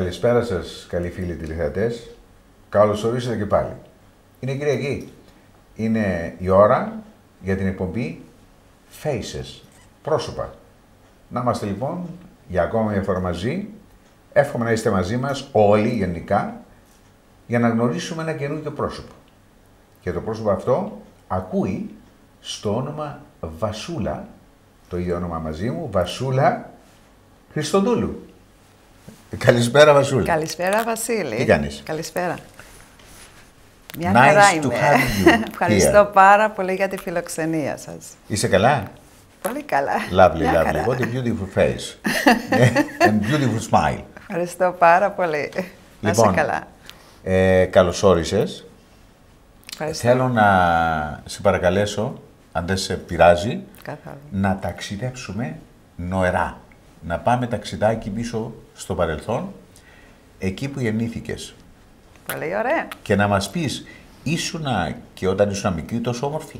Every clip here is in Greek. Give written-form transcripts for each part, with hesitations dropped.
Καλησπέρα σας, καλοί φίλοι τηλεθεατές. Καλώς ορίσατε και πάλι. Είναι Κυριακή. Είναι η ώρα για την εκπομπή Faces, πρόσωπα. Να είμαστε λοιπόν για ακόμα μια φορά μαζί. Εύχομαι να είστε μαζί μας όλοι γενικά για να γνωρίσουμε ένα καινούργιο πρόσωπο. Και το πρόσωπο αυτό ακούει στο όνομα Βασούλα, το ίδιο όνομα μαζί μου, Βασούλα Χριστοδούλου. Καλησπέρα Βασούλα. Καλησπέρα Βασίλη. Τι κάνεις? Καλησπέρα. Μια χαρά είμαι. Ευχαριστώ πάρα πολύ για τη φιλοξενία σας. Είσαι καλά? Πολύ καλά. Lovely, lovely. What a beautiful face. And beautiful smile. Ευχαριστώ πάρα πολύ. Να είσαι καλά. Καλώς όρισες. Ευχαριστώ. Θέλω να σε παρακαλέσω, αν δεν σε πειράζει, Καθόλου. να ταξιδέψουμε νοερά. Να πάμε ταξιδάκι πίσω στο παρελθόν, εκεί που γεννήθηκες. Πολύ ωραία. Και να μας πεις, ήσουνα και όταν ήσουν μικρή τόσο όμορφη?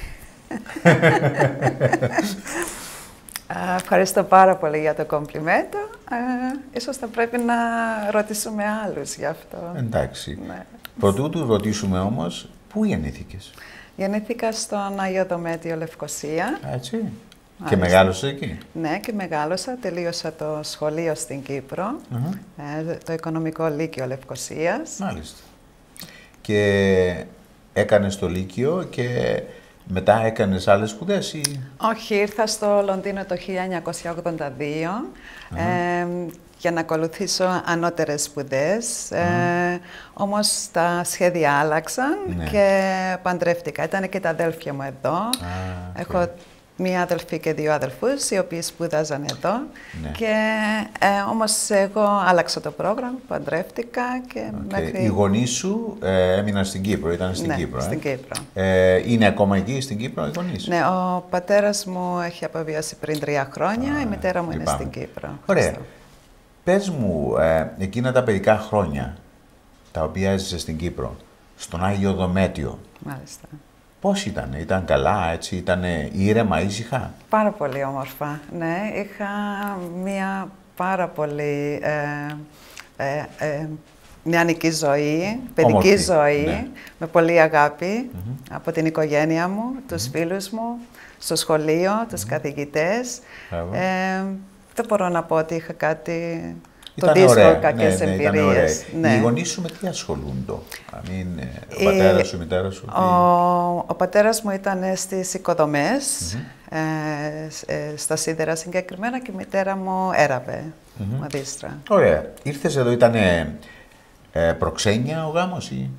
Ευχαριστώ πάρα πολύ για το κομπλιμέντο. Ίσως θα πρέπει να ρωτήσουμε άλλους γι' αυτό. Εντάξει. Ναι. Πρωτού του ρωτήσουμε όμως, πού γεννήθηκες? Γεννήθηκα στον Άγιο Δομέτιο Λευκοσία. Έτσι. Μάλιστα. Και μεγάλωσες εκεί? Ναι, και μεγάλωσα. Τελείωσα το σχολείο στην Κύπρο, το Οικονομικό Λύκειο Λευκοσίας. Μάλιστα. Και έκανες το Λύκειο και μετά έκανες άλλες σπουδές ή? Όχι, ήρθα στο Λονδίνο το 1982 για να ακολουθήσω ανώτερες σπουδές. Όμως τα σχέδια άλλαξαν και παντρεύτηκα. Ήταν και τα αδέλφια μου εδώ. Έχω μία αδελφή και δύο αδελφούς, οι οποίοι σπούδαζαν εδώ. Ναι. Και όμως εγώ άλλαξα το πρόγραμμα, παντρεύτηκα και μέχρι... Οι γονείς σου έμειναν στην Κύπρο, ήταν στην Κύπρο. Στην Κύπρο. Είναι ακόμα εκεί στην Κύπρο οι γονείς? Ναι, ο πατέρας μου έχει αποβιάσει πριν 3 χρόνια, η μητέρα μου είναι στην Κύπρο. Ωραία. Πες μου, εκείνα τα παιδικά χρόνια, τα οποία έζησες στην Κύπρο, στον Άγιο Δομέτιο. Μάλιστα. Πώς ήταν καλά, έτσι, ήταν ήρεμα, ήσυχα? Πάρα πολύ όμορφα, ναι. Είχα μία πάρα πολύ νεανική ζωή, παιδική όμορφη ζωή, ναι. με πολύ αγάπη από την οικογένεια μου, τους φίλους μου, στο σχολείο, τους καθηγητές. Δεν μπορώ να πω ότι είχα κάτι... Το δύσκολο, κακές εμπειρίες. Ναι. Οι γονείς σου με τι ασχολούνται? Ο πατέρας σου, η μητέρα σου? Ο πατέρας μου ήταν στις οικοδομές, στα σίδερα συγκεκριμένα, και η μητέρα μου έραβε, μαδίστρα. Ωραία. Ήρθες εδώ, ήταν προξένια ο γάμος ή?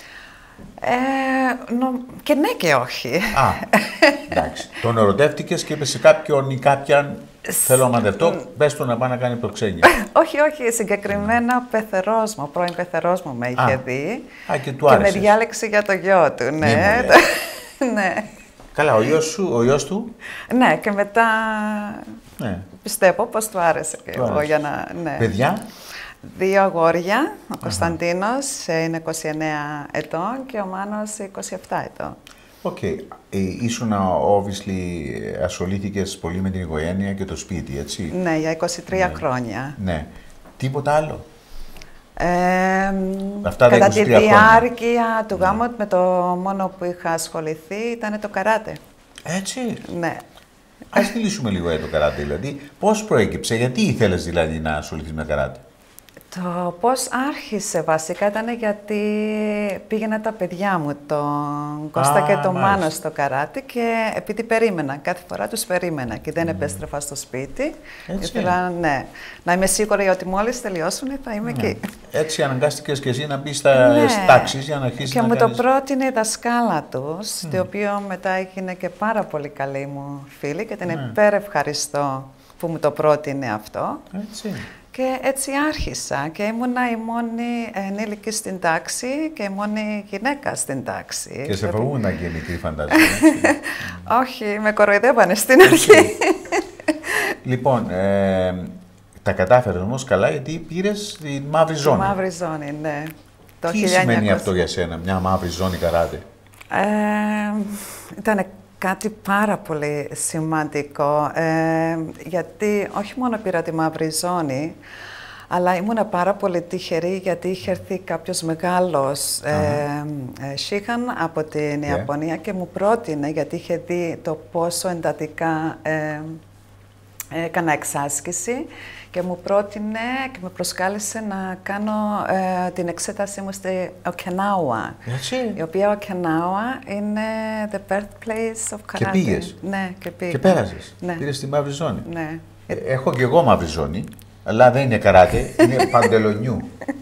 Και ναι και όχι. Εντάξει. Τον ερωτεύτηκες και είπες σε κάποιον ή κάποιαν, θέλω να μαντευτώ, πες του να πάει να κάνει προξένια. Όχι, συγκεκριμένα ο πρώην πεθερός μου με είχε δει και του άρεσες. Και με διάλεξε για το γιο του, ναι. Ναι. Καλά, ο γιος του? Ναι, και μετά πιστεύω πως του άρεσε και εγώ για να... Ναι. Παιδιά? 2 αγόρια, ο Κωνσταντίνος είναι 29 ετών και ο Μάνος 27 ετών. Οκ. Ήσουν, obviously, ασχολήθηκες πολύ με την οικογένεια και το σπίτι, έτσι? Ναι, για 23 χρόνια. Ναι. Τίποτα άλλο? Κατά τη διάρκεια του γάμου, με το μόνο που είχα ασχοληθεί ήταν το καράτε. Έτσι? Ναι. Ας μιλήσουμε λίγο για το καράτε, δηλαδή. Πώς προέκυψε, γιατί ήθελες δηλαδή να ασχοληθείς με καράτε? Το πώς άρχισε βασικά ήταν γιατί πήγαινα τα παιδιά μου, τον Κώστα και τον Μάνο, στο καράτε, και επειδή περίμενα, κάθε φορά τους περίμενα και δεν επέστρεφα στο σπίτι. Ήθελα να είμαι σίγουρη ότι μόλις τελειώσουν θα είμαι εκεί. Έτσι αναγκάστηκες και εσύ να μπεις στα τάξεις για να αρχίσεις και να μου κάνεις... το πρότεινε η δασκάλα τους, το οποίο μετά έγινε και πάρα πολύ καλή μου φίλη και την υπερευχαριστώ που μου το πρότεινε αυτό. Έτσι. Και έτσι άρχισα και ήμουνα η μόνη ενήλικη στην τάξη και η μόνη γυναίκα στην τάξη. Και σε φοβούνταν και μικροί, φαντάζομαι. Όχι, με κοροϊδεύανε στην αρχή. Λοιπόν, τα κατάφερες όμως καλά, γιατί πήρες τη μαύρη ζώνη. Τη μαύρη ζώνη, ναι. Τι σημαίνει αυτό για σένα, μια μαύρη ζώνη καράτε? Ήταν κάτι πάρα πολύ σημαντικό, γιατί όχι μόνο πήρα τη μαύρη ζώνη, Αλλά ήμουνα πάρα πολύ τυχερή γιατί είχε έρθει κάποιος μεγάλος Σίχαν από την Ιαπωνία και μου πρότεινε, γιατί είχε δει το πόσο εντατικά έκανα εξάσκηση, και μου πρότεινε και με προσκάλεσε να κάνω την εξέτασή μου στη Οκινάουα. Η οποία Οκινάουα είναι the birthplace of karate. Και πήγες. Ναι, και πήγα. Και πέρασες. Ναι. Πήρες τη μαύρη ζώνη. Ναι. Έχω και εγώ μαύρη ζώνη, αλλά δεν είναι καράτε, είναι παντελονιού.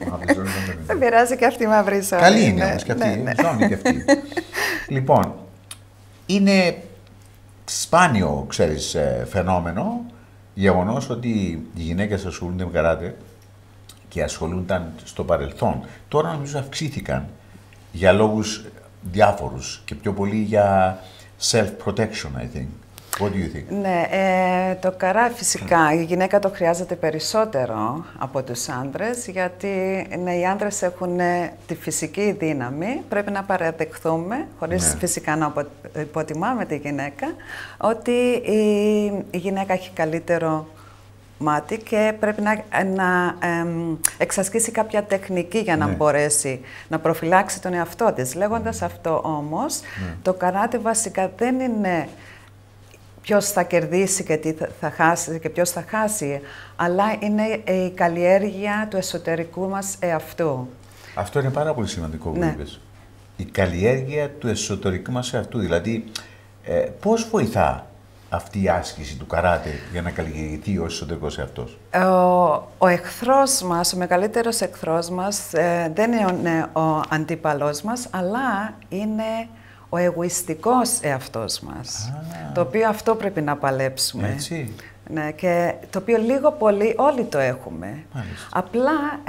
Δεν πειράζει, και αυτή η μαύρη ζώνη. Καλή είναι όμως και αυτή, η ζώνη και αυτή. Λοιπόν, είναι σπάνιο, ξέρεις, φαινόμενο, γεγονός ότι οι γυναίκες ασχολούνται με καράτε και ασχολούνταν στο παρελθόν. Τώρα νομίζω αυξήθηκαν για λόγους διάφορους και πιο πολύ για self-protection, I think. What do you think? Ναι, το καρά φυσικά η γυναίκα το χρειάζεται περισσότερο από τους άντρες, γιατί οι άντρες έχουν τη φυσική δύναμη, πρέπει να παραδεχθούμε, χωρίς φυσικά να υποτιμάμε τη γυναίκα, ότι η γυναίκα έχει καλύτερο μάτι και πρέπει να εξασκήσει κάποια τεχνική για να μπορέσει να προφυλάξει τον εαυτό της. Λέγοντας αυτό όμως, το καράτε βασικά δεν είναι ποιος θα κερδίσει και τι θα χάσει και ποιος θα χάσει, αλλά είναι η καλλιέργεια του εσωτερικού μας εαυτού. Αυτό είναι πάρα πολύ σημαντικό που είπες. Η καλλιέργεια του εσωτερικού μας εαυτού. Δηλαδή, πώς βοηθά αυτή η άσκηση του καράτε για να καλλιεργηθεί ο εσωτερικός εαυτός? Ο εχθρός μας, ο μεγαλύτερος εχθρός μας δεν είναι ο αντίπαλός μας, αλλά είναι ο εγωιστικός εαυτός μας, το οποίο αυτό πρέπει να παλέψουμε. Έτσι. Ναι, και το οποίο λίγο πολύ όλοι το έχουμε. Μάλιστα. Απλά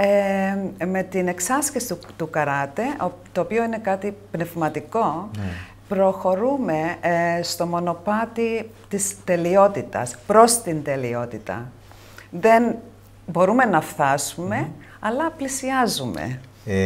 με την εξάσκηση του καράτε, το οποίο είναι κάτι πνευματικό, προχωρούμε στο μονοπάτι της τελειότητας, προς την τελειότητα. Δεν μπορούμε να φτάσουμε, αλλά πλησιάζουμε.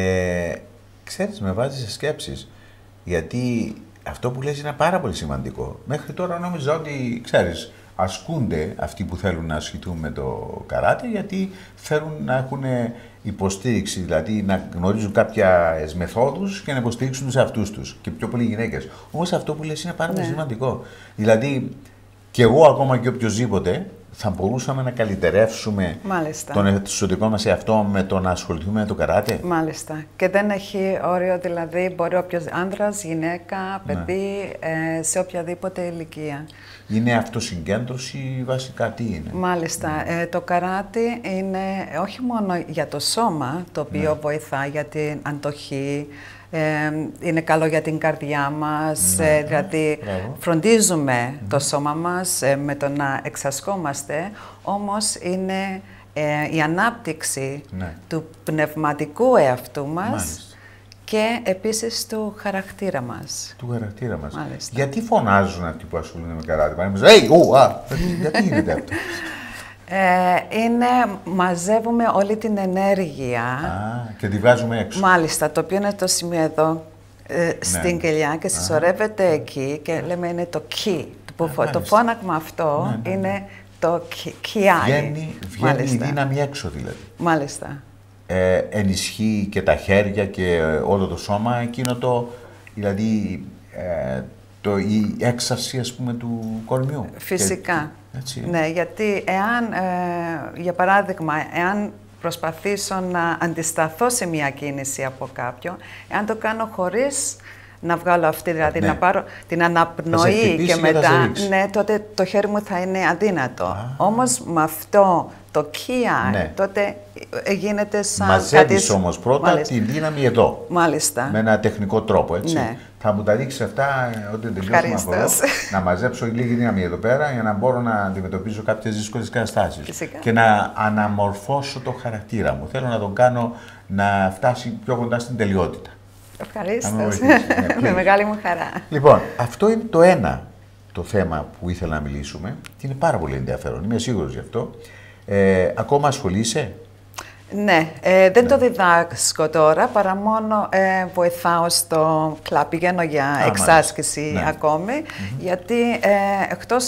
Ξέρεις, με βάζεις σε σκέψεις. Γιατί αυτό που λες είναι πάρα πολύ σημαντικό. Μέχρι τώρα νόμιζα ότι, ξέρεις, ασκούνται αυτοί που θέλουν να ασχηθούν με το καράτε, γιατί θέλουν να έχουν υποστήριξη, δηλαδή να γνωρίζουν κάποιες μεθόδους και να υποστηρίξουν τους εαυτούς τους. Και πιο πολλοί γυναίκες. Όμως αυτό που λες είναι πάρα πολύ σημαντικό. Δηλαδή, κι εγώ ακόμα και οποιοσδήποτε θα μπορούσαμε να καλυτερεύσουμε τον εσωτερικό μας εαυτό με το να ασχοληθούμε με το καράτε. Μάλιστα. Και δεν έχει όριο, δηλαδή μπορεί όποιος άνδρας, γυναίκα, παιδί, σε οποιαδήποτε ηλικία. Είναι αυτοσυγκέντρωση βασικά, τι είναι? Μάλιστα. Το καράτε είναι όχι μόνο για το σώμα, το οποίο βοηθά για την αντοχή, είναι καλό για την καρδιά μας, δηλαδή φροντίζουμε το σώμα μας με το να εξασκόμαστε, όμως είναι η ανάπτυξη του πνευματικού εαυτού μας και επίσης του χαρακτήρα μας. Του χαρακτήρα μας. Μάλιστα. Γιατί φωνάζουν αυτοί που ασχολούνται με καράτε? Γιατί γίνεται αυτό? Μαζεύουμε όλη την ενέργεια. Και τη βγάζουμε έξω. Μάλιστα, το οποίο είναι το σημείο εδώ, στην κοιλιά, και συσσωρεύεται εκεί και λέμε είναι το κι. Το φώναγμα αυτό είναι το κιάλι. Βγαίνει η δύναμη έξω δηλαδή. Μάλιστα. Ενισχύει και τα χέρια και όλο το σώμα, εκείνο δηλαδή η έξαρση, ας πούμε, του κορμιού. Φυσικά. Έτσι. Ναι, γιατί για παράδειγμα, εάν προσπαθήσω να αντισταθώ σε μια κίνηση από κάποιον, εάν το κάνω χωρίς να βγάλω αυτή, δηλαδή να πάρω την αναπνοή και μετά, τότε το χέρι μου θα είναι αδύνατο. Όμως με αυτό το kia, τότε γίνεται σαν μαζεύεις όμως πρώτα τη δύναμη εδώ. Μάλιστα. Με ένα τεχνικό τρόπο, έτσι. Ναι. Θα μου τα δείξεις αυτά όταν τελειώσουμε από εδώ, να μαζέψω λίγη δύναμη εδώ πέρα για να μπορώ να αντιμετωπίσω κάποιες δύσκολες καταστάσεις. Φυσικά. Και να αναμορφώσω το χαρακτήρα μου. Θέλω να τον κάνω να φτάσει πιο κοντά στην τελειότητα. Ευχαρίστως. Με μεγάλη μου χαρά. Λοιπόν, αυτό είναι το ένα το θέμα που ήθελα να μιλήσουμε και είναι πάρα πολύ ενδιαφέρον. Είμαι σίγουρος γι' αυτό. Ακόμα ασχολείσαι? Ναι, δεν το διδάσκω τώρα, παρά μόνο βοηθάω στο κλαμπ, πηγαίνω για εξάσκηση ακόμη, γιατί εκτός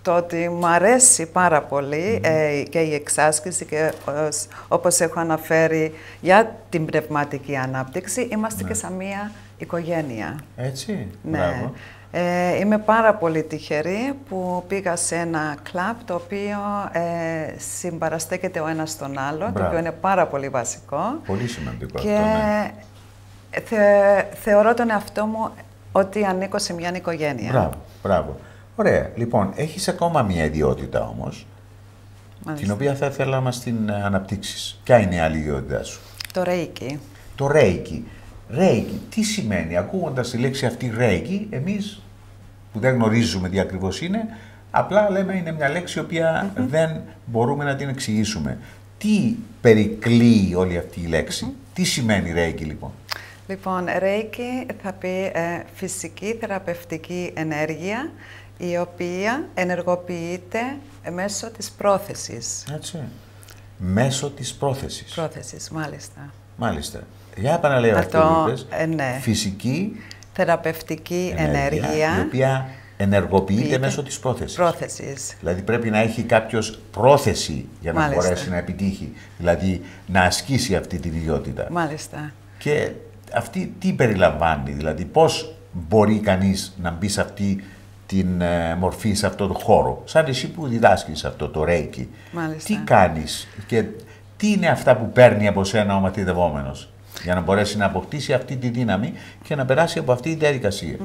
το ότι μου αρέσει πάρα πολύ και η εξάσκηση και όπως έχω αναφέρει για την πνευματική ανάπτυξη, είμαστε και σαν μία οικογένεια. Έτσι, Ναι. μπράβο. Είμαι πάρα πολύ τυχερή που πήγα σε ένα κλαμπ το οποίο συμπαραστέκεται ο ένας στον άλλο, το οποίο είναι πάρα πολύ βασικό. Πολύ σημαντικό και αυτό, ναι. Θεωρώ τον εαυτό μου ότι ανήκω σε μια οικογένεια. Μπράβο, μπράβο. Ωραία. Λοιπόν, έχεις ακόμα μια ιδιότητα όμως, την οποία θα ήθελα να μας την αναπτύξεις. Ποια είναι η άλλη ιδιότητά σου? Το Reiki. Το Reiki. Reiki, τι σημαίνει? Ακούγοντας τη λέξη αυτή Reiki, εμείς που δεν γνωρίζουμε τι ακριβώς είναι, απλά λέμε είναι μια λέξη η οποία δεν μπορούμε να την εξηγήσουμε. Τι περικλείει όλη αυτή η λέξη? Τι σημαίνει Reiki λοιπόν? Λοιπόν, Reiki θα πει φυσική θεραπευτική ενέργεια, η οποία ενεργοποιείται μέσω της πρόθεσης. Έτσι. Μέσω της πρόθεσης. Πρόθεσης, μάλιστα. Μάλιστα. Για επαναλέω αυτό που είπες. Ναι. Φυσική θεραπευτική ενέργεια, η οποία ενεργοποιείται μέσω της πρόθεσης. Δηλαδή πρέπει να έχει κάποιος πρόθεση για να Μάλιστα. μπορέσει να επιτύχει, δηλαδή να ασκήσει αυτή την ιδιότητα. Μάλιστα. Και αυτή τι περιλαμβάνει, δηλαδή πώς μπορεί κανείς να μπει σε αυτή την μορφή, σε αυτό το χώρο, σαν εσύ που διδάσκεις αυτό το Reiki. Μάλιστα. Τι κάνεις και τι είναι αυτά που παίρνει από σένα ο μαθητευόμενος, για να μπορέσει να αποκτήσει αυτή τη δύναμη και να περάσει από αυτή τη διαδικασία.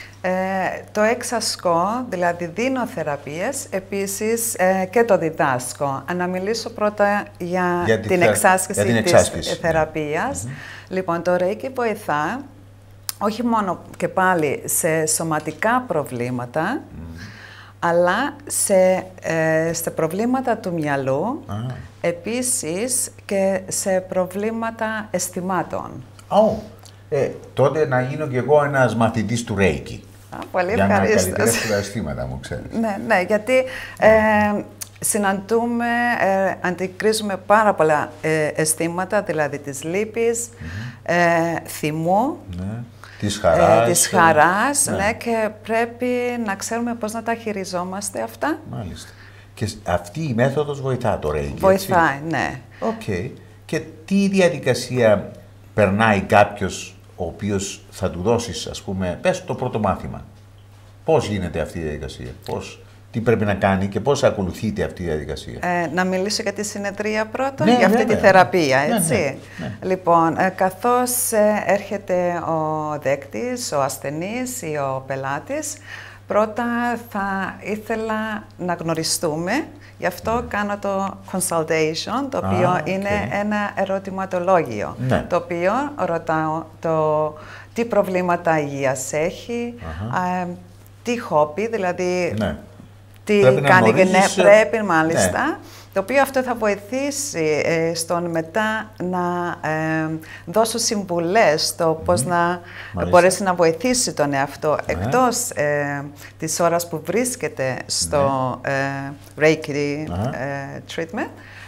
Το εξασκώ, δηλαδή δίνω θεραπείες, επίσης και το διδάσκω. Να μιλήσω πρώτα για την εξάσκηση της θεραπείας. Λοιπόν, το Reiki βοηθά όχι μόνο και πάλι σε σωματικά προβλήματα, αλλά σε προβλήματα του μυαλού, επίσης και σε προβλήματα αισθημάτων. Τότε να γίνω κι εγώ ένας μαθητής του Reiki. Πολύ για ευχαρίστως. να καλυτερεύσω τα αισθήματα μου, ξέρεις. Ναι, γιατί συναντούμε, αντικρίζουμε πάρα πολλά αισθήματα, δηλαδή της λύπης, θυμού, της χαράς, ναι, και πρέπει να ξέρουμε πώς να τα χειριζόμαστε αυτά. Μάλιστα. Και αυτή η μέθοδος βοηθά το Reiki, βοηθάει, έτσι? Ναι. Οκ. Και τι διαδικασία περνάει κάποιος ο οποίος θα του δώσεις, ας πούμε, πες το πρώτο μάθημα. Πώς γίνεται αυτή η διαδικασία, τι πρέπει να κάνει και πώς ακολουθείται αυτή η διαδικασία? Να μιλήσω για τη συνεδρία πρώτα, για αυτή τη θεραπεία, έτσι. Ναι. Λοιπόν, καθώς έρχεται ο δέκτης, ο ασθενής ή ο πελάτης, πρώτα θα ήθελα να γνωριστούμε, γι' αυτό κάνω το consultation, το οποίο είναι ένα ερωτηματολόγιο, το οποίο ρωτάω τι προβλήματα υγείας έχει, τι χόμπι, δηλαδή τι κάνει και πρέπει μάλιστα, το οποίο αυτό θα βοηθήσει στον μετά να δώσω συμβουλές στο πώς να μπορέσει να βοηθήσει τον εαυτό εκτός της ώρας που βρίσκεται στο Reiki treatment,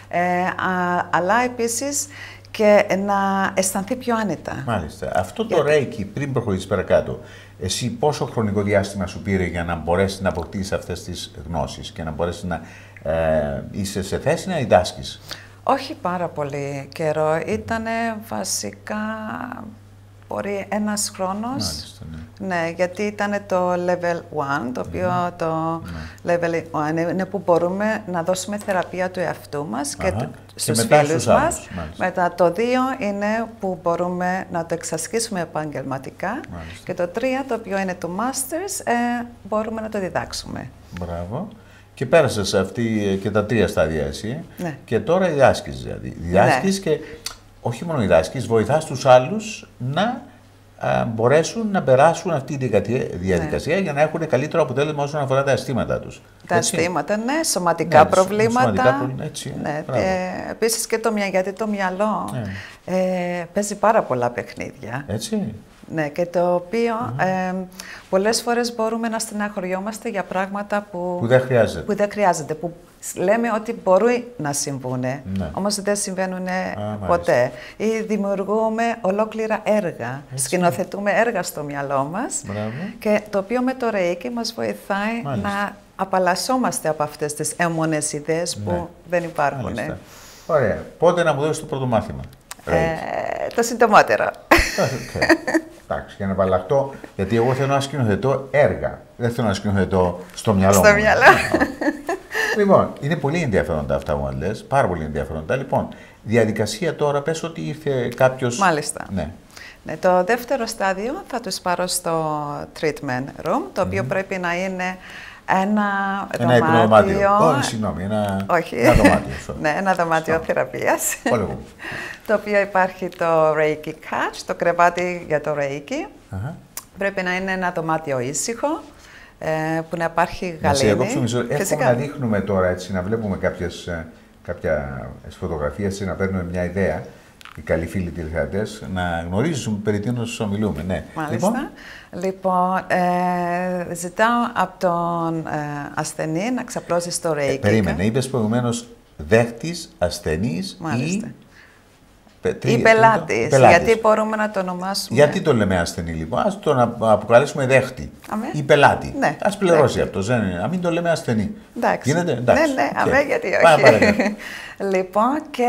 αλλά επίσης και να αισθανθεί πιο άνετα. Μάλιστα. Αυτό το Reiki, πριν προχωρήσεις παρακάτω, εσύ πόσο χρονικό διάστημα σου πήρε για να μπορέσεις να αποκτήσεις αυτές τις γνώσεις και να μπορέσεις να είσαι σε θέση να διδάσκεις? Όχι πάρα πολύ καιρό. Ήτανε βασικά μπορεί ένας χρόνος. Μάλιστα, ναι, γιατί ήταν το level 1, το οποίο το level 1 είναι που μπορούμε να δώσουμε θεραπεία του εαυτού μας και στους φίλους μας. Μετά το 2 είναι που μπορούμε να το εξασκήσουμε επαγγελματικά. Και το 3, το οποίο είναι το Masters, μπορούμε να το διδάξουμε. Μπράβο. Και πέρασες αυτή και τα 3 στάδια εσύ. Ναι. Και τώρα διδάσκεις δηλαδή. Διδάσκεις και όχι μόνο διδάσκεις, βοηθάς τους άλλους να μπορέσουν να περάσουν αυτή τη διαδικασία για να έχουν καλύτερο αποτέλεσμα όσον αφορά τα αισθήματά τους. Τα αισθήματα, σωματικά προβλήματα. Ναι, επίσης και γιατί το μυαλό παίζει πάρα πολλά παιχνίδια. Έτσι. Ναι, και το οποίο πολλές φορές μπορούμε να στεναχωριόμαστε για πράγματα που δεν χρειάζεται. Που λέμε ότι μπορεί να συμβούν, ναι. Όμως δεν συμβαίνουν ποτέ. Ή δημιουργούμε ολόκληρα έργα, σκηνοθετούμε έργα στο μυαλό μας, και το οποίο με το Reiki μας βοηθάει να απαλλασσόμαστε από αυτές τις έμμονες ιδέες που δεν υπάρχουν. Ωραία. Πότε να μου δώσεις το πρώτο μάθημα? Το συντομότερο. Εντάξει, για να απαλλαχτώ, γιατί εγώ θέλω να σκηνοθετώ έργα. Δεν θέλω να σκηνοθετώ στο μυαλό μου. Λοιπόν, είναι πολύ ενδιαφέροντα αυτά που μου λες, πάρα πολύ ενδιαφέροντα. Λοιπόν, διαδικασία τώρα, πες ότι ήρθε κάποιος... Μάλιστα. Ναι, το δεύτερο στάδιο θα τους πάρω στο treatment room, το οποίο πρέπει να είναι ένα δωμάτιο. Όχι, συγγνώμη, ένα δωμάτιο. Ναι, ένα δωμάτιο θεραπείας. Το οποίο υπάρχει το Reiki Couch, το κρεβάτι για το Reiki. Πρέπει να είναι ένα δωμάτιο ήσυχο, που να υπάρχει γαλήνη. Εύχομαι να δείχνουμε τώρα, έτσι, να βλέπουμε κάποιες φωτογραφίες, να παίρνουμε μια ιδέα, οι καλοί φίλοι τηλεθεατές, να γνωρίζουν περί τίνος ομιλούμε. Ναι. Μάλιστα. Λοιπόν, ζητάω από τον ασθενή να ξαπλώσει στο Reiki. Περίμενε, είπες προηγουμένως δέχτης, ασθενής ή πελάτης, γιατί μπορούμε να το ονομάσουμε. Γιατί το λέμε ασθενή, λοιπόν? Ας τον αποκαλέσουμε δέχτη ή πελάτη. Ναι. Ας πληρώσει αυτός, να μην το λέμε ασθενή. Εντάξει. Γίνεται? Εντάξει. Ναι, γιατί όχι. Λοιπόν, και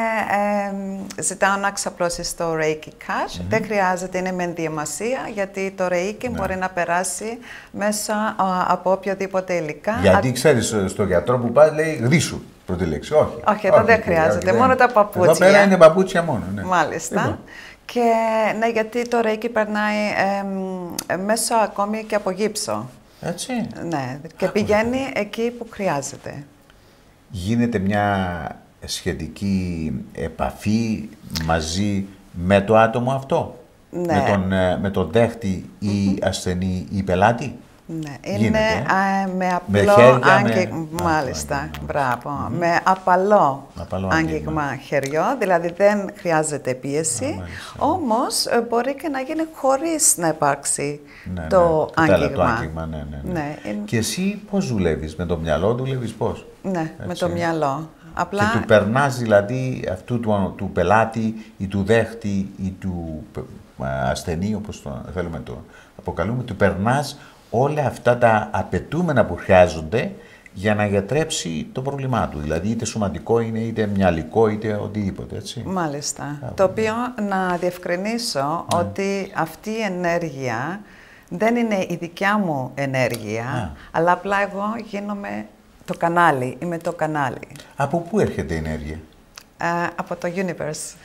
ζητάω να ξαπλώσει στο Reiki Couch. Δεν χρειάζεται, είναι με ενδιαμασία, γιατί το Reiki μπορεί να περάσει μέσα από οποιοδήποτε υλικά. Γιατί ξέρεις, στο γιατρό που πας λέει γδίσου. Πρώτη λέξη, όχι. Εδώ δεν χρειάζεται, μόνο τα παπούτσια. Εδώ πέρα είναι παπούτσια μόνο. Ναι. Μάλιστα. Και ναι, γιατί το Reiki περνάει μέσα ακόμη και από γύψο. Έτσι. Ναι, και πηγαίνει εκεί που χρειάζεται. Γίνεται μια σχετική επαφή μαζί με το άτομο αυτό, με τον δέχτη ή ασθενή ή πελάτη. Ναι, είναι με απλό άγγιγμα, μάλιστα, μπράβο, με απαλό άγγιγμα χεριό, δηλαδή δεν χρειάζεται πίεση, όμως μπορεί και να γίνει χωρίς να υπάρξει το άγγιγμα. Και εσύ πώς δουλεύεις, με το μυαλό δουλεύεις πώς? Ναι, με το μυαλό. Απλά... Και του περνάς δηλαδή αυτού του πελάτη ή του δέχτη ή του ασθενή, όπως το θέλουμε το αποκαλούμε, του περνάς όλα αυτά τα απαιτούμενα που χρειάζονται για να γιατρέψει το πρόβλημά του. Δηλαδή είτε σωματικό είναι, είτε μυαλικό, είτε οτιδήποτε, έτσι. Μάλιστα. Το οποίο να διευκρινίσω ότι αυτή η ενέργεια δεν είναι η δικιά μου ενέργεια, αλλά απλά εγώ γίνομαι το κανάλι, είμαι το κανάλι. Από πού έρχεται η ενέργεια? Από το universe.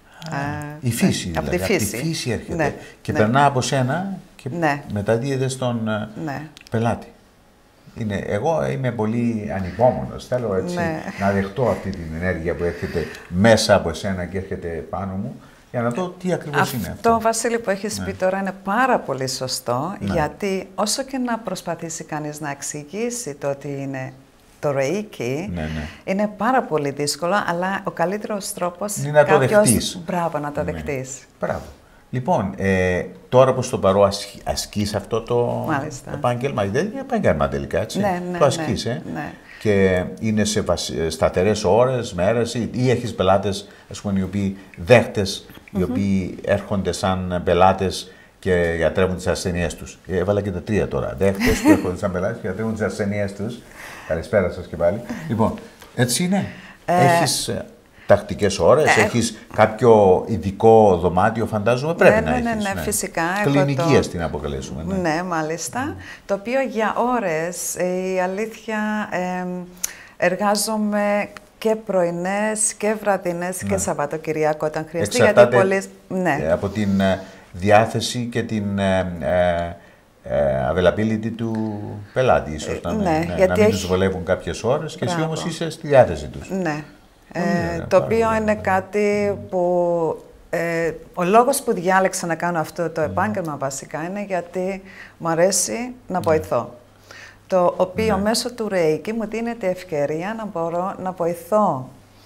Η φύση, δηλαδή. Από τη φύση έρχεται και περνά από σένα και μεταδίδεται στον πελάτη. Εγώ είμαι πολύ ανυπόμονος, θέλω έτσι να δεχτώ αυτή την ενέργεια που έρχεται μέσα από εσένα και έρχεται πάνω μου, για να δω τι ακριβώς είναι αυτό. Το Βασίλη που έχεις πει τώρα είναι πάρα πολύ σωστό, γιατί όσο και να προσπαθήσει κανείς να εξηγήσει το ότι είναι το Reiki, είναι πάρα πολύ δύσκολο, αλλά ο καλύτερος τρόπος είναι να το δεχτείς. Μπράβο, να το δεχτείς. Μπράβο. Λοιπόν, τώρα προς το παρόν ασκείς αυτό το επάγγελμα, δεν είναι επάγγελμα τελικά, έτσι, το ασκείς, και είναι σε σταθερές ώρες, μέρες, ή έχεις πελάτες, ας πούμε, οι οποίοι δέχτες, οι οποίοι έρχονται σαν πελάτες και γιατρεύουν τις ασθενείες τους. Έβαλα και τα τρία τώρα, δέχτες που έρχονται σαν πελάτες και γιατρεύουν τις ασθενείες τους. Καλησπέρα σας και πάλι. Λοιπόν, έτσι είναι. Έχεις τακτικές ώρες, έχεις κάποιο ειδικό δωμάτιο, φαντάζομαι, πρέπει να έχεις. Ναι, φυσικά. Κλινική, την αποκαλέσουμε. Ναι, μάλιστα. Το οποίο για ώρες, η αλήθεια, εργάζομαι και πρωινές και βραδινές και Σαββατοκυριακό όταν χρειαστεί. Εξαρτάται από την διάθεση και την availability του πελάτη, ίσως να μην τους βολεύουν κάποιες ώρες και εσύ όμως είσαι στη διάθεση τους. Ναι. Το οποίο είναι κάτι που ο λόγος που διάλεξα να κάνω αυτό το επάγγελμα βασικά είναι γιατί μου αρέσει να βοηθώ. Το οποίο μέσω του Reiki μου δίνεται ευκαιρία να μπορώ να βοηθώ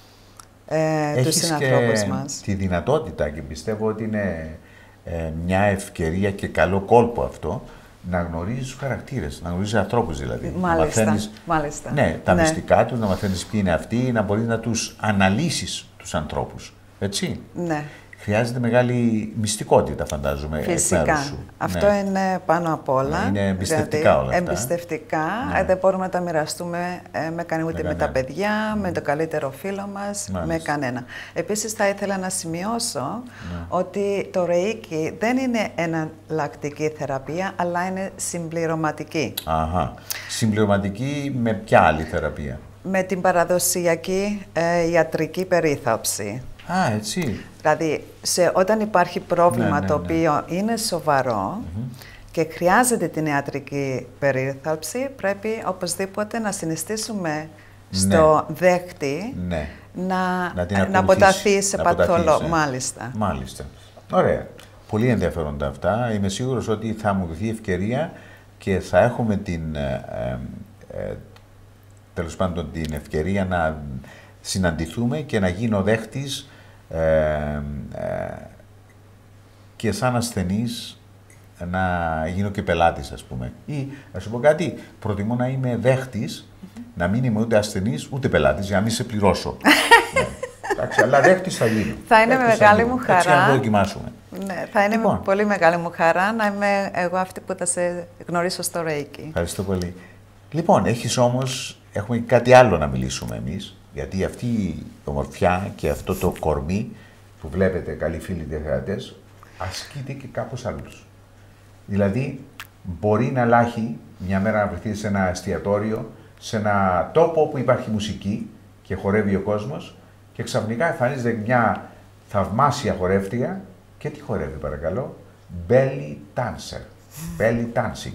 τους συνανθρώπους μας. Τη δυνατότητα, και πιστεύω ότι είναι μια ευκαιρία και καλό κόλπο αυτό, να γνωρίζεις τους χαρακτήρες, να γνωρίζεις ανθρώπους δηλαδή. Μάλιστα. Ναι, τα μυστικά τους, να μαθαίνεις ποιοι είναι αυτοί, να μπορείς να τους αναλύσεις τους ανθρώπους. Έτσι. Ναι. Χρειάζεται μεγάλη μυστικότητα, φαντάζομαι, εκ μέρους σου. Αυτό είναι πάνω απ' όλα. Είναι εμπιστευτικά όλα αυτά. Εμπιστευτικά. Δεν μπορούμε να τα μοιραστούμε ούτε με τα παιδιά, με το καλύτερο φίλο μας, με κανένα. Επίσης, θα ήθελα να σημειώσω ότι το Reiki δεν είναι εναλλακτική θεραπεία, αλλά είναι συμπληρωματική. Αχα. Συμπληρωματική με ποια άλλη θεραπεία? Με την παραδοσιακή ιατρική περίθαλψη. Α, έτσι. Δηλαδή, όταν υπάρχει πρόβλημα το οποίο είναι σοβαρό και χρειάζεται την ιατρική περίθαλψη, πρέπει οπωσδήποτε να συνιστήσουμε στο δέχτη να αποταθεί σε παθολόγο. Μάλιστα. Ωραία. Πολύ ενδιαφέροντα αυτά. Είμαι σίγουρος ότι θα μου δοθεί ευκαιρία και θα έχουμε τέλος πάντων την ευκαιρία να συναντηθούμε και να γίνω δέχτης και σαν ασθενής να γίνω και πελάτης, ας πούμε. Ή, να σου πω κάτι, προτιμώ να είμαι δέχτης, να μην είμαι ούτε ασθενής ούτε πελάτης, για να μην σε πληρώσω. Εντάξει, αλλά δέχτης θα γίνω. Θα είναι με μεγάλη μου χαρά. Έτσι, να το δοκιμάσουμε. Ναι, θα είναι με πολύ μεγάλη μου χαρά να είμαι εγώ αυτή που θα σε γνωρίσω στο Reiki. Ευχαριστώ πολύ. Λοιπόν, έχουμε κάτι άλλο να μιλήσουμε εμείς. Γιατί αυτή η ομορφιά και αυτό το κορμί που βλέπετε, καλοί φίλοι τηλεθεατές, ασκείται και κάπως άλλους. Δηλαδή, μπορεί να λάχει μια μέρα να βρεθεί σε ένα εστιατόριο, σε ένα τόπο όπου υπάρχει μουσική και χορεύει ο κόσμος και ξαφνικά εμφανίζεται μια θαυμάσια χορεύτρια και τι χορεύει, παρακαλώ? Belly dancer. Belly dancing.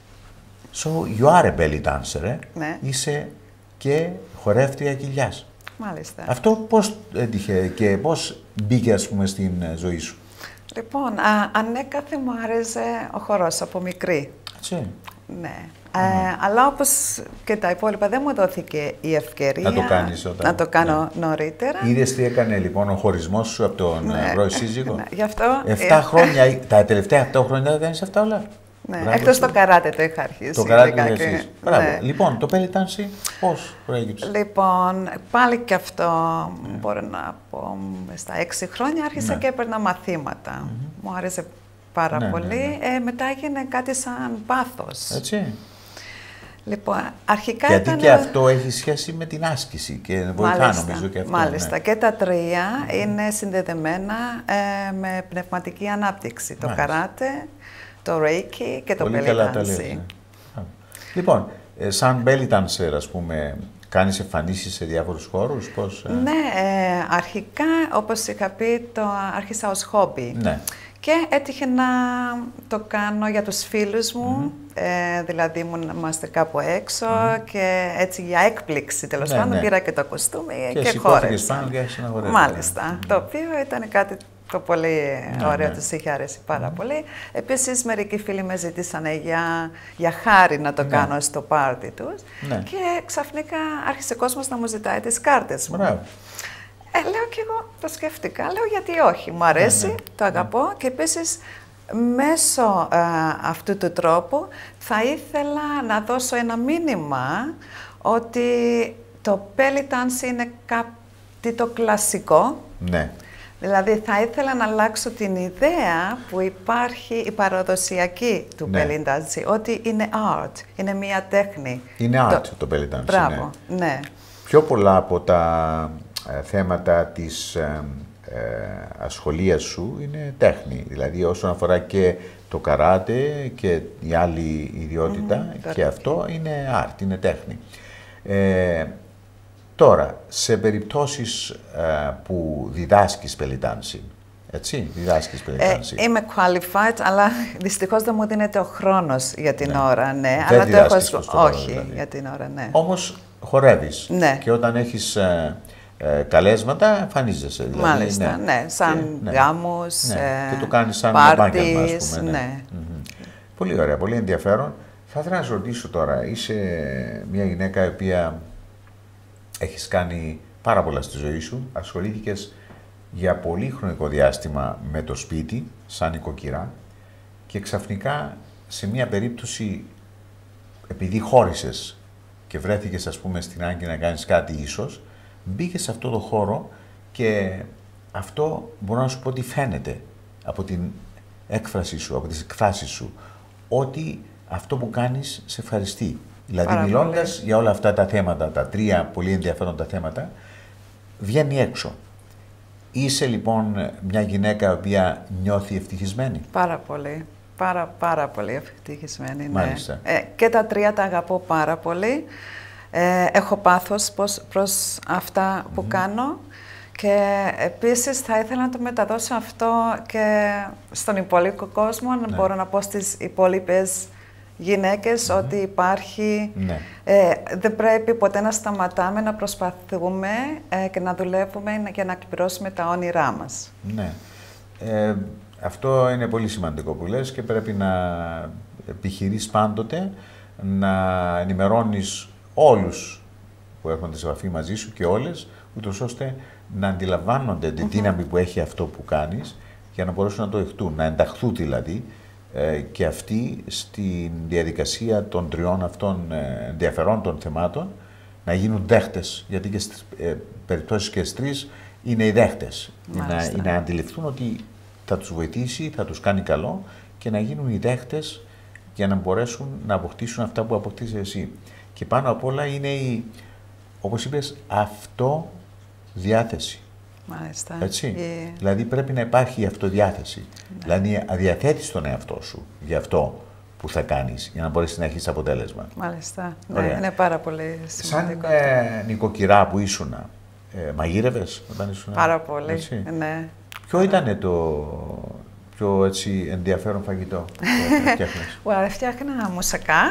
So, you are a belly dancer, Ναι. Είσαι και χορεύτρια κοιλιάς. Μάλιστα. Αυτό πώς έτυχε και πώς μπήκε, ας πούμε, στην ζωή σου? Λοιπόν, ανέκαθεν μου άρεσε ο χορός από μικρή. Έτσι. Ναι. Αλλά όπως και τα υπόλοιπα δεν μου δόθηκε η ευκαιρία να το κάνω νωρίτερα. Είδες τι έκανε λοιπόν ο χωρισμός σου από τον πρώην σύζυγο? Ναι. Γι' αυτό... 7 χρόνια, τα τελευταία 7 χρόνια δεν κάνεις αυτά όλα? Ναι, εκτός το καράτε το είχα αρχίσει. Το καράτε το είχα αρχίσει. Μπράβο. Ναι. Λοιπόν, το belly dancing πώς προέκυψε? Λοιπόν, πάλι και αυτό μπορώ να πω στα 6 χρόνια άρχισα και έπαιρνα μαθήματα. Μου άρεσε πάρα πολύ. Μετά έγινε κάτι σαν πάθος. Έτσι. Λοιπόν, αρχικά γιατί και αυτό έχει σχέση με την άσκηση και βοηθά νομίζω και αυτό. Μάλιστα. Και τα τρία είναι συνδεδεμένα με πνευματική ανάπτυξη. Το καράτε, το Reiki και το belly dancing. Λοιπόν, σαν belly dancer, ας πούμε, κάνεις εμφανίσεις σε διάφορους χώρους, πώς? Ναι, αρχικά, όπως είχα πει, το άρχισα ως χόμπι. Ναι. Και έτυχε να το κάνω για τους φίλους μου, δηλαδή ήμαστε κάπου έξω και έτσι για έκπληξη, τέλος πάντων, πήρα και το κοστούμι και χόρεψα. Μάλιστα, το οποίο ήταν κάτι το πολύ ωραίο, τους είχε αρέσει πάρα πολύ. Επίσης, μερικοί φίλοι με ζητήσαν για χάρη να το κάνω στο πάρτι τους και ξαφνικά άρχισε ο κόσμος να μου ζητάει τις κάρτες μου. Λέω και εγώ, το σκέφτηκα, λέω γιατί όχι, μου αρέσει, το αγαπώ και επίσης μέσω αυτού του τρόπου θα ήθελα να δώσω ένα μήνυμα ότι το belly dance είναι κάτι το κλασικό. Ναι. Δηλαδή θα ήθελα να αλλάξω την ιδέα που υπάρχει η παραδοσιακή του belly dance, ότι είναι art, είναι μια τέχνη. Είναι art το belly dance. Μπράβο, ναι. Πιο πολλά από τα θέματα της ασχολίας σου είναι τέχνη. Δηλαδή όσον αφορά και το καράτε και η άλλη ιδιότητα και αυτό είναι art, είναι τέχνη. Τώρα, σε περιπτώσεις που διδάσκεις belly dancing, έτσι, διδάσκεις belly dancing. Είμαι qualified, αλλά δυστυχώς δεν μου δίνεται ο χρόνος για την ώρα, ναι. Δεν αλλά το έχω όχι, δηλαδή. Για την ώρα, ναι. Όμως χορεύεις. Ναι. Και όταν έχεις καλέσματα, εμφανίζεσαι. Δηλαδή, μάλιστα, ναι. Σαν γάμους, και το κάνεις σαν επάγγελμα, ας πούμε. Ναι. Πολύ ωραία, πολύ ενδιαφέρον. Θα ήθελα να σου ρωτήσω τώρα, είσαι μια γυναίκα η οποία έχεις κάνει πάρα πολλά στη ζωή σου, ασχολήθηκες για πολύ χρονικό διάστημα με το σπίτι, σαν νοικοκυρά και ξαφνικά σε μια περίπτωση, επειδή χώρισες και βρέθηκες, ας πούμε, στην άγκη να κάνεις κάτι ίσως, μπήκες σε αυτό το χώρο και αυτό μπορώ να σου πω ότι φαίνεται από την έκφραση σου, από τις εκφράσεις σου, ότι αυτό που κάνεις σε ευχαριστεί. Δηλαδή, μιλώντας για όλα αυτά τα θέματα, τα τρία πολύ ενδιαφέροντα θέματα, βγαίνει έξω. Είσαι λοιπόν μια γυναίκα η οποία νιώθει ευτυχισμένη. Πάρα πολύ. Πάρα πολύ ευτυχισμένη. Μάλιστα. Ναι. Και τα τρία τα αγαπώ πάρα πολύ. Έχω πάθος προς αυτά που κάνω. Και επίσης θα ήθελα να το μεταδώσω αυτό και στον υπόλοιπο κόσμο, να μπορώ να πω στις υπόλοιπες γυναίκες ότι υπάρχει, δεν πρέπει ποτέ να σταματάμε να προσπαθούμε και να δουλεύουμε για να εκπληρώσουμε τα όνειρά μας. Ναι. Αυτό είναι πολύ σημαντικό που λες και πρέπει να επιχειρείς πάντοτε να ενημερώνεις όλους που έρχονται σε επαφή μαζί σου και όλες, ούτως ώστε να αντιλαμβάνονται τη δύναμη που έχει αυτό που κάνεις για να μπορέσουν να το δεχτούν, να ενταχθούν δηλαδή και αυτοί στη διαδικασία των τριών αυτών ενδιαφερόντων θεμάτων να γίνουν δέχτες, γιατί και στις περιπτώσεις και στις τρεις είναι οι δέχτες. Να αντιληφθούν ότι θα τους βοηθήσει, θα τους κάνει καλό και να γίνουν οι δέχτες για να μπορέσουν να αποκτήσουν αυτά που αποκτήσεις εσύ. Και πάνω απ' όλα είναι η, όπως είπες, αυτοδιάθεση. Μάλιστα. Έτσι. Δηλαδή πρέπει να υπάρχει η αυτοδιάθεση. Δηλαδή αδιαθέτεις τον εαυτό σου για αυτό που θα κάνεις, για να μπορέσεις να έχεις αποτέλεσμα. Μάλιστα. Ναι, είναι πάρα πολύ σημαντικό. Σαν νοικοκυρά που ήσουνα, μαγείρευες όταν ήσουν? Πάρα πολύ, έτσι. Ναι. Ποιο ήταν το πιο έτσι ενδιαφέρον φαγητό που φτιάχνες? Φτιάχνα μουσακά.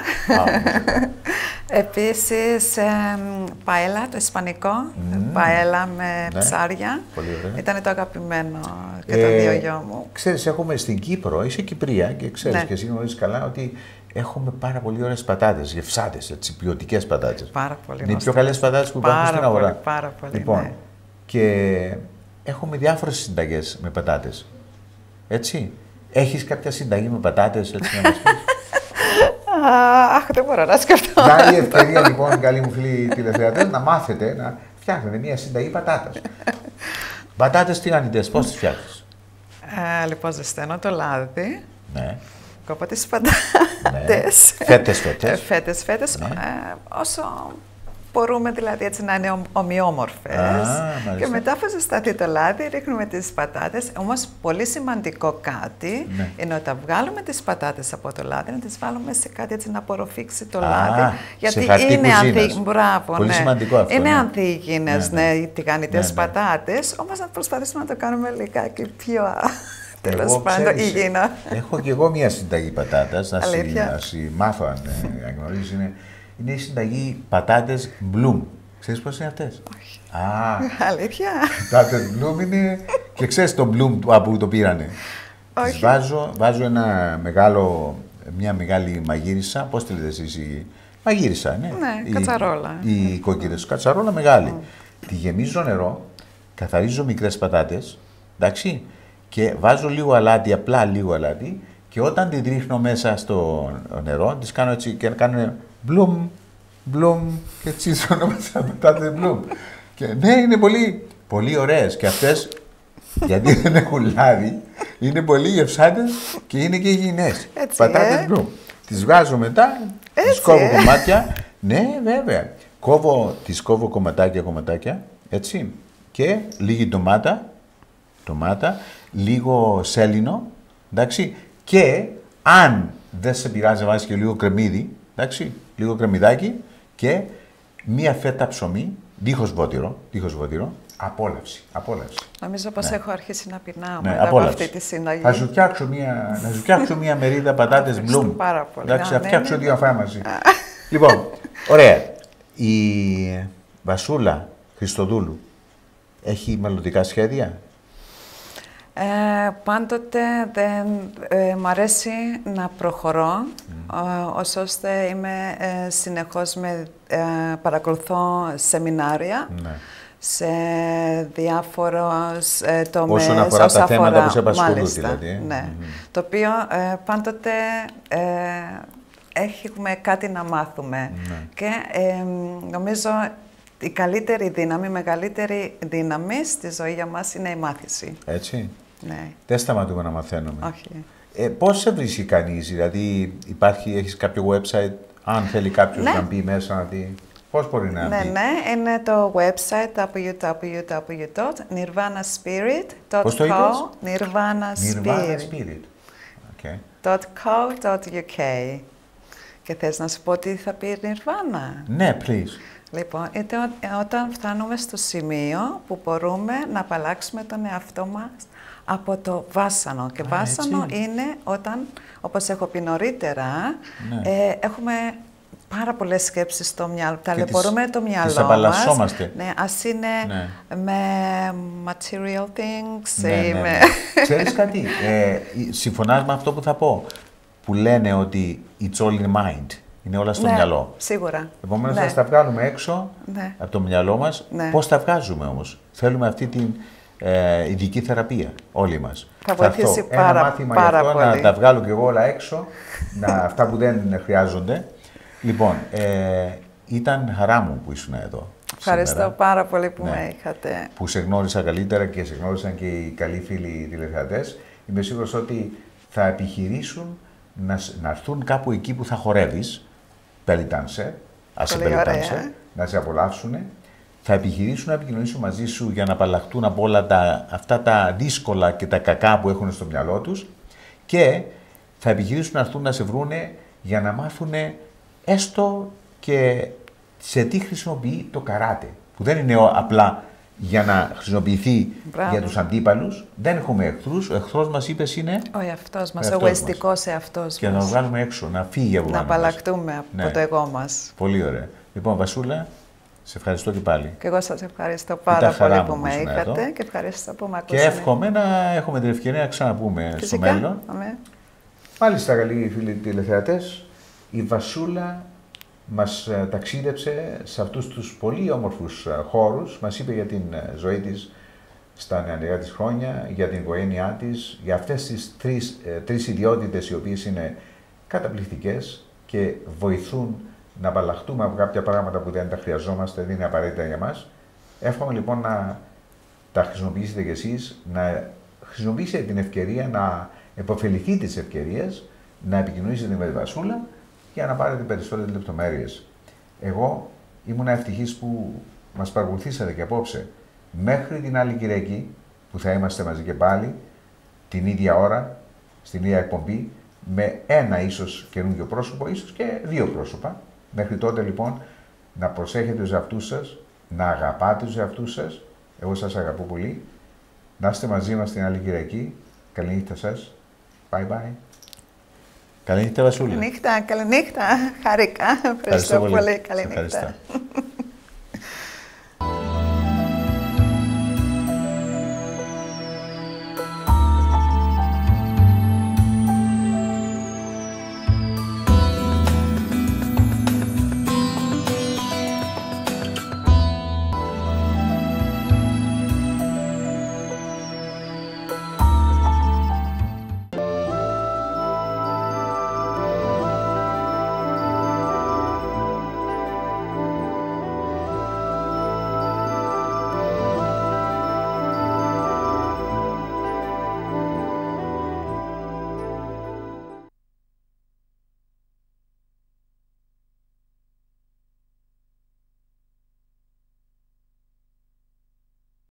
Επίσης, παέλα, το ισπανικό, παέλα με ψάρια. Πολύ ωραία. Ήταν το αγαπημένο και το δύο γιο μου. Ξέρεις, έχουμε στην Κύπρο, είσαι Κυπρία και ξέρεις και εσύ γνωρίζεις καλά ότι έχουμε πάρα πολύ ωραίες πατάτες, γευσάτες, έτσι, ποιοτικές πατάτες. Πάρα πολύ. Είναι οι πιο καλές πατάτες που υπάρχουν στην αγορά. Πάρα πολύ, λοιπόν, και έχουμε διάφορες συνταγές με πατάτες. Έτσι. Έχεις κάποια συνταγή με πατάτες, έτσι να μας πεις? Αχ, δεν μπορώ να σκεφτώ. Να η ευκαιρία λοιπόν, καλοί μου φίλοι τηλεθεατές, να μάθετε να φτιάχνετε μια συνταγή πατάτας. Πατάτες τηγανιτές, πώς τις φτιάχνεις? Λοιπόν, ζεσταίνω το λάδι. Ναι. Κόβω τις πατάτες. Φέτες. Ναι. Όσο μπορούμε δηλαδή έτσι να είναι ομοιόμορφες. Και μετά που ζεσταθεί το λάδι, ρίχνουμε τις πατάτες. Όμως πολύ σημαντικό κάτι είναι όταν βγάλουμε τις πατάτες από το λάδι, να τις βάλουμε σε κάτι έτσι να απορροφήξει το λάδι. Γιατί είναι πολύ σημαντικό αυτό. Είναι ανθυγιεινές, οι τηγανιτές πατάτες, όμως να προσπαθήσουμε να το κάνουμε λιγάκι πιο τέλος πάντων υγιεινό. Έχω και εγώ μια συνταγή πατάτας, να μάθω αν γνωρίζεις. Είναι η συνταγή πατάτες μπλουμ. Ξέρεις πώς είναι αυτές? Όχι. Αλήθεια. Πατάτες μπλουμ είναι και ξέρεις το μπλουμ που το πήρανε. Όχι. Βάζω μια μεγάλη μαγείρισα. Πώς τη λέτε εσείς? Μαγείρισα, ναι. Ναι, κατσαρόλα. Οι κόκκινες, κατσαρόλα μεγάλη. Τη γεμίζω νερό, καθαρίζω μικρές πατάτες, εντάξει, και βάζω λίγο αλάτι, απλά λίγο αλάτι, και όταν τη ρίχνω μέσα στο νερό, τις κάνω έτσι και κάνουν μπλουμ, και έτσι ονόμασα πατάτες μπλουμ. Και ναι, είναι πολύ ωραίες και αυτές, γιατί δεν έχουν λάδι, είναι πολύ γευσάτες και είναι και υγιεινές. Πατάτες μπλουμ. Τις βγάζω μετά, τις κόβω κομμάτια. Ναι, βέβαια. Τις κόβω κομματάκια, έτσι, και λίγη ντομάτα, λίγο σέλινο, εντάξει, και αν δεν σε πειράζει να βάζεις και λίγο κρεμμύδι, εντάξει, λίγο κρεμμυδάκι και μία φέτα ψωμί, δίχως βότυρο, απόλαυση. Νομίζω πως έχω αρχίσει να πεινάω μετά από αυτή τη συνταγή. Θα σου φτιάξω μία μερίδα πατάτες μπλουμ. Εντάξει, θα φτιάξω δύο αφά μαζί. Λοιπόν, ωραία. Η Βασούλα Χριστοδούλου έχει μελλοντικά σχέδια? Πάντοτε μ' αρέσει να προχωρώ, ώστε είμαι συνεχώς παρακολουθώ σεμινάρια. σε διάφορους τομείς. Όσον αφορά τα θέματα που σε απασχολούν, δηλαδή. Ναι. Το οποίο πάντοτε έχουμε κάτι να μάθουμε. Και νομίζω η καλύτερη δύναμη, η μεγαλύτερη δύναμη στη ζωή μας είναι η μάθηση. Έτσι. Ναι. Δεν σταματούμε να μαθαίνουμε. Όχι. Πώς σε βρίσκει κανείς, δηλαδή έχεις κάποιο website, αν θέλει κάποιος να μπει μέσα να δει, πώς μπορεί να μπει? Ναι, είναι το website www.nirvanaspirit.co. Πώς το είπες? Nirvanaspirit. Okay. .co.uk. Και θες να σου πω τι θα πει Nirvana? Ναι, please. Λοιπόν, όταν φτάνουμε στο σημείο που μπορούμε να απαλλάξουμε τον εαυτό μας από το βάσανο. Και βάσανο είναι όταν, όπως έχω πει νωρίτερα, έχουμε πάρα πολλές σκέψεις στο μυαλό. Ταλαιπωρούμε το μυαλό μας. Ναι, ας είναι με material things. Ξέρεις κάτι, συμφωνάς με αυτό που θα πω, που λένε ότι it's all in mind. Είναι όλα στο μυαλό. Σίγουρα. Επομένως, θα τα βγάλουμε έξω από το μυαλό μας. Πώς τα βγάζουμε όμως? Θέλουμε αυτή την ειδική θεραπεία, όλοι μας. Θα βοηθήσει ένα μάθημα γι' αυτό, πολύ. Να τα βγάλω και εγώ όλα έξω, αυτά που δεν χρειάζονται. Λοιπόν, ήταν χαρά μου που ήσουν εδώ. Ευχαριστώ σήμερα. πάρα πολύ που με είχατε. Που σε γνώρισα καλύτερα και σε γνώρισαν και οι καλοί φίλοι τηλεθεατές. Είμαι σίγουρος ότι θα επιχειρήσουν να έρθουν κάπου εκεί που θα χορεύεις, περιτάνσε, να σε απολαύσουν, θα επιχειρήσουν να επικοινωνήσουν μαζί σου για να απαλλαχτούν από όλα αυτά τα δύσκολα και τα κακά που έχουν στο μυαλό τους και θα επιχειρήσουν να έρθουν να σε βρούνε για να μάθουν έστω και σε τι χρησιμοποιεί το καράτε, που δεν είναι απλά για να χρησιμοποιηθεί για τους αντίπαλους. Δεν έχουμε εχθρούς. Ο εχθρός μας, είπες, είναι ο εαυτός μας, ο εγωιστικός εαυτός μας. Και να το βγάλουμε έξω, να φύγει από να απαλλαχτούμε από το εγώ μας. Πολύ ωραία. Λοιπόν, Βασούλα, σε ευχαριστώ και πάλι. Και εγώ σας ευχαριστώ πάρα πολύ που με είχατε και ευχαριστώ που με ακούσατε. Και εύχομαι να έχουμε την ευκαιρία να ξαναπούμε στο μέλλον. Μάλιστα, καλοί φίλοι τηλεθεατές, η Βασούλα μας ταξίδεψε σε αυτούς τους πολύ όμορφους χώρους, μας είπε για την ζωή της στα νεανικά της χρόνια, για την οικογένειά της, για αυτές τις τρεις ιδιότητες οι οποίες είναι καταπληκτικές και βοηθούν να απαλλαχτούμε από κάποια πράγματα που δεν τα χρειαζόμαστε, δεν είναι απαραίτητα για μας. Εύχομαι λοιπόν να τα χρησιμοποιήσετε κι εσείς, να χρησιμοποιήσετε την ευκαιρία, να επωφεληθείτε της ευκαιρίας, να επικοινωνήσετε με τη Βασούλα για να πάρετε περισσότερες λεπτομέρειες. Εγώ ήμουν ευτυχής που μας παρακολουθήσατε και απόψε. Μέχρι την άλλη Κυριακή, που θα είμαστε μαζί και πάλι, την ίδια ώρα, στην ίδια εκπομπή, με ένα ίσως καινούργιο πρόσωπο, ίσως και δύο πρόσωπα. Μέχρι τότε λοιπόν να προσέχετε τους εαυτούς σας, να αγαπάτε τους εαυτούς σας. Εγώ σας αγαπώ πολύ. Να είστε μαζί μας την άλλη Κυριακή. Καληνύχτα σας. Bye bye. Καληνύχτα, Βασούλα. Καληνύχτα. Χάρηκα. Ευχαριστώ πολύ. Καληνύχτα.